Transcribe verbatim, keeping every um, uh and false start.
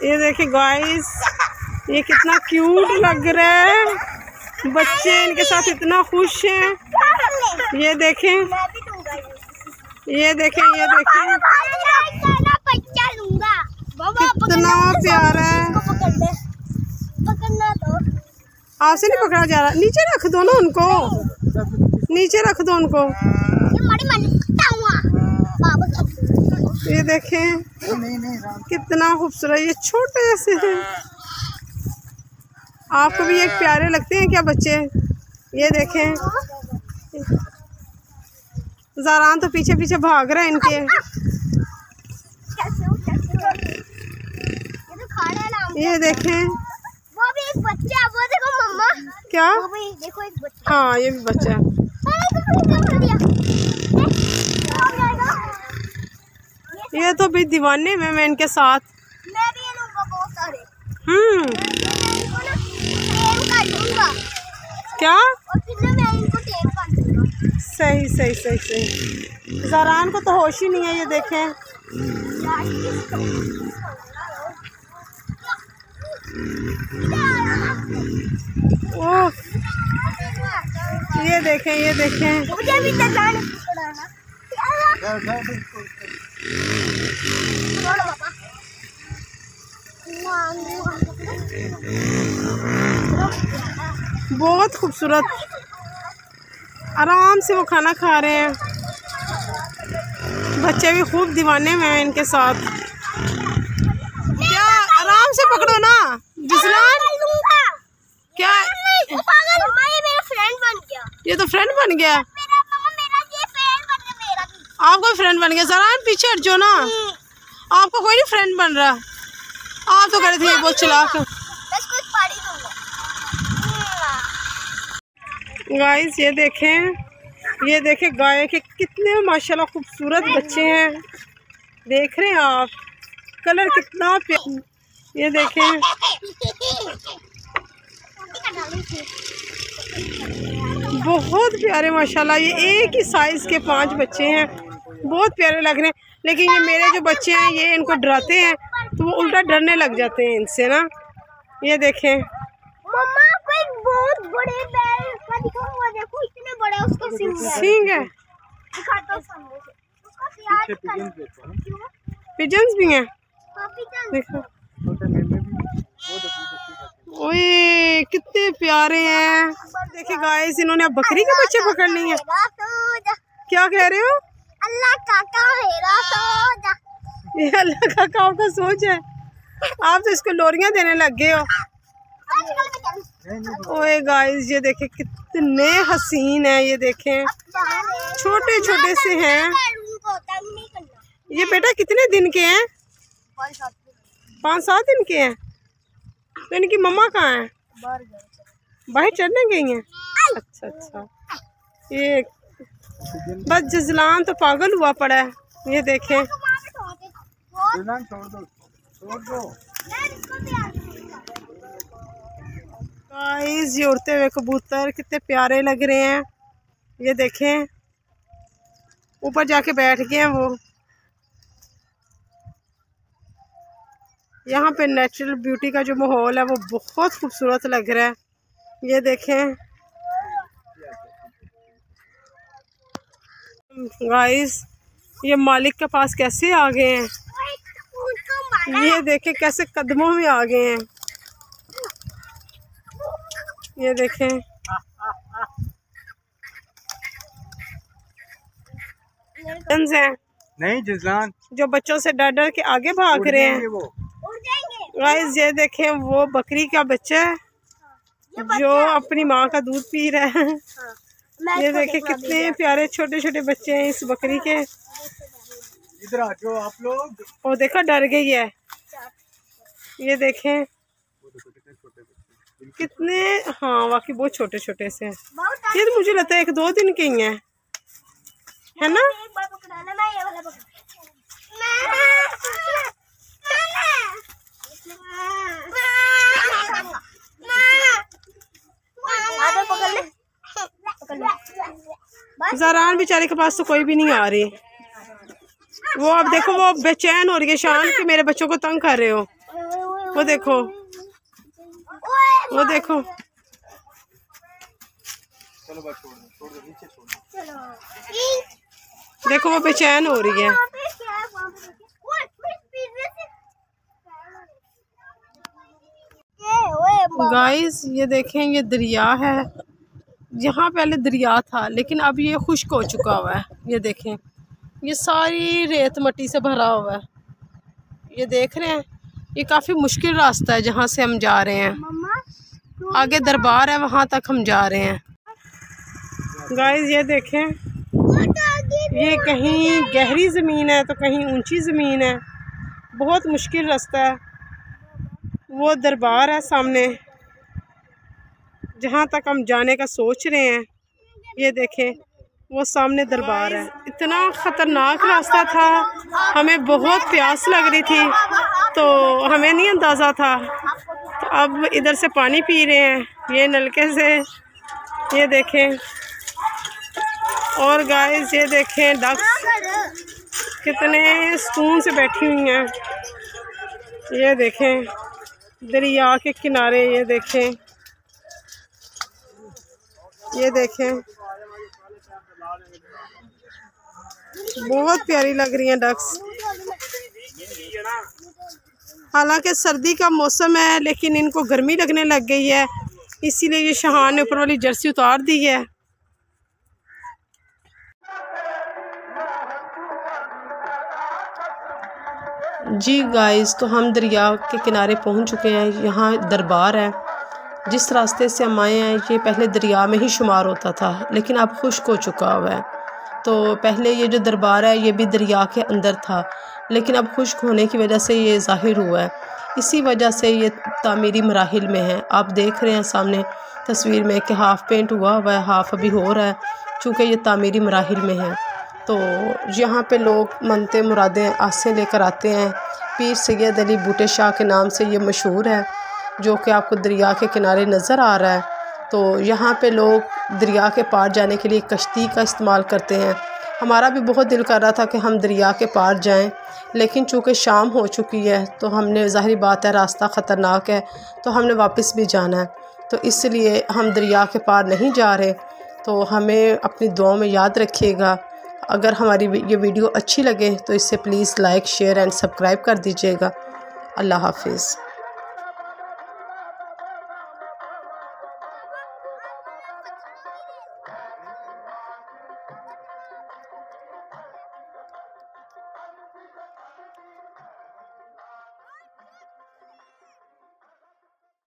ये देखिए गाइस, ये कितना क्यूट लग रहा है। बच्चे इनके साथ इतना खुश हैं। ये देखें, ये देखें, ये देखें कितना प्यारा है। आपसे नहीं पकड़ा जा रहा। नीचे रख दो ना उनको, नीचे रख दो उनको। ये देखें कितना खूबसूरत, ये छोटे से हैं। आपको भी एक प्यारे लगते हैं क्या बच्चे? ये देखें, ज़ारान तो पीछे पीछे भाग रहा है इनके। ये देखें, वो भी एक बच्चा है, वो देखो मम्मा। क्या? वो भी देखो एक बच्चा। हाँ, ये भी बच्चा है। ये तो भी दीवाने में मैं इनके साथ। मैं भी ये लूंगा बहुत सारे। हम्म क्या? और फिर मैं इनको टेप कर दूंगा। सही सही सही सही। ज़ारान को तो होश ही नहीं है। ये देखें, ओह, ये देखें, ये देखें। मुझे भी तजान पकड़ाना। बहुत खूबसूरत, आराम से वो खाना खा रहे हैं। बच्चे भी खूब दीवाने में हैं इनके साथ। क्या? आराम से पकड़ो ना जिसलान। क्या? ये मेरा फ्रेंड बन गया। ये तो फ्रेंड बन गया। मेरा मेरा ये फ्रेंड बन गया, मेरा भी। आपका फ्रेंड बन गया। ज़रान पीछे हट जाओ ना, आपको कोई नहीं फ्रेंड बन रहा। आप तो कह रहे थे बहुत चलाक। गाइस ये देखें, ये देखें गाय के कितने माशाल्लाह खूबसूरत बच्चे हैं। देख रहे हैं आप, कलर कितना प्यारा। ये देखें, बहुत प्यारे माशाल्लाह। ये एक ही साइज के पांच बच्चे हैं, बहुत प्यारे लग रहे हैं। लेकिन ये मेरे जो बच्चे हैं ये इनको डराते हैं तो वो उल्टा डरने लग जाते हैं इनसे ना। ये देखें, मम्मा को एक बहुत बड़े बैल का दिखा हुआ, देखो इतने बड़े उसके सींग हैं। सींग है। दिखा दो सामने से। उसका प्यार कर। पिजन्स भी हैं, देखो। ओए कितने प्यारे हैं। देखिए गाइस, इन्होंने अब बकरी के बच्चे पकड़ लिए हैं। क्या कह रहे हो? अल्लाह काका मेरा सो जा। ये अल्लाह काका आपका सोच है। आप तो इसको लोरियां देने लग गए हो। ओए गाइस, ये देखें कितने हसीन हैं। ये देखें छोटे छोटे से हैं। ये बेटा कितने दिन के हैं? पाँच सात दिन के हैं। तो इनकी मम्मा कहाँ है? बाहर चढ़ने गई हैं। अच्छा अच्छा। ये बस जजलान तो पागल हुआ पड़ा है। ये देखें, गाइस ये उड़ते हुए कबूतर कितने प्यारे लग रहे हैं। ये देखें, ऊपर जाके बैठ गए हैं वो। यहाँ पे नेचुरल ब्यूटी का जो माहौल है वो बहुत खूबसूरत लग रहा है। ये देखें गाइस, ये मालिक के पास कैसे आ गए हैं। ये देखें कैसे कदमों में आ गए हैं। ये देखें, हैं नहीं जिसलान जो बच्चों से डर डर के आगे भाग रहे हैं। गाइस ये देखें, वो बकरी का बच्चा है जो अपनी माँ का दूध पी रहा है। ये देखें कितने प्यारे छोटे छोटे बच्चे हैं इस बकरी के। इधर आ जाओ आप लोग। वो देखा डर गई है। ये देखें कितने, हाँ वाकई बहुत छोटे छोटे से हैं। ये तो मुझे लगता है एक दो दिन के ही हैं, है ना? ज़रान बेचारे के पास तो कोई भी नहीं आ रही। वो अब देखो वो बेचैन हो रही है शान कि मेरे बच्चों को तंग कर रहे हो। वो देखो, वो देखो। चलो बस छोड़ दो, छोड़ दो, नीचे छोड़ दो। देखो वो बेचैन हो रही है। गाइस ये देखें, ये दरिया है। यहाँ पहले दरिया था लेकिन अब ये खुश्क हो चुका हुआ है। ये देखें, ये सारी रेत मट्टी से भरा हुआ है। ये देख रहे हैं, ये काफ़ी मुश्किल रास्ता है जहाँ से हम जा रहे हैं। आगे दरबार है, वहाँ तक हम जा रहे हैं। गाइस ये देखें, ये कहीं गहरी ज़मीन है तो कहीं ऊंची ज़मीन है। बहुत मुश्किल रास्ता है। वो दरबार है सामने, जहाँ तक हम जाने का सोच रहे हैं। ये देखें, वो सामने दरबार है। इतना ख़तरनाक रास्ता था, हमें बहुत प्यास लग रही थी तो हमें नहीं अंदाज़ा था। तो अब इधर से पानी पी रहे हैं ये नलके से। ये देखें, और गाइस ये देखें, डक्स कितने सुकून से बैठी हुई हैं। ये देखें, दरिया के किनारे। ये देखें, ये देखें, बहुत प्यारी लग रही हैं डक्स। हालांकि सर्दी का मौसम है लेकिन इनको गर्मी लगने लग गई है, इसीलिए ये शहान ने ऊपर वाली जर्सी उतार दी है। जी गाइस, तो हम दरिया के किनारे पहुंच चुके हैं। यहाँ दरबार है। जिस रास्ते से हम आए हैं ये पहले दरिया में ही शुमार होता था लेकिन अब खुश्क हो चुका हुआ है। तो पहले ये जो दरबार है ये भी दरिया के अंदर था लेकिन अब खुश्क होने की वजह से ये ज़ाहिर हुआ है। इसी वजह से ये तामीरी मराहिल में है। आप देख रहे हैं सामने तस्वीर में कि हाफ़ पेंट हुआ हुआ है, हाफ़ अभी हो रहा है, चूँकि ये तामीरी मराहिल में है। तो यहाँ पे लोग मनते मुरादें आसे लेकर आते हैं। पीर सैयद अली बूटे शाह के नाम से ये मशहूर है, जो कि आपको दरिया के किनारे नज़र आ रहा है। तो यहाँ पे लोग दरिया के पार जाने के लिए कश्ती का इस्तेमाल करते हैं। हमारा भी बहुत दिल कर रहा था कि हम दरिया के पार जाएं, लेकिन चूँकि शाम हो चुकी है तो हमने, ज़ाहिर बात है रास्ता ख़तरनाक है तो हमने वापस भी जाना है, तो इसलिए हम दरिया के पार नहीं जा रहे। तो हमें अपनी दुआओं में याद रखिएगा। अगर हमारी ये वीडियो अच्छी लगे तो इसे please like, share and subscribe कर दीजिएगा। अल्लाह हाफिज़।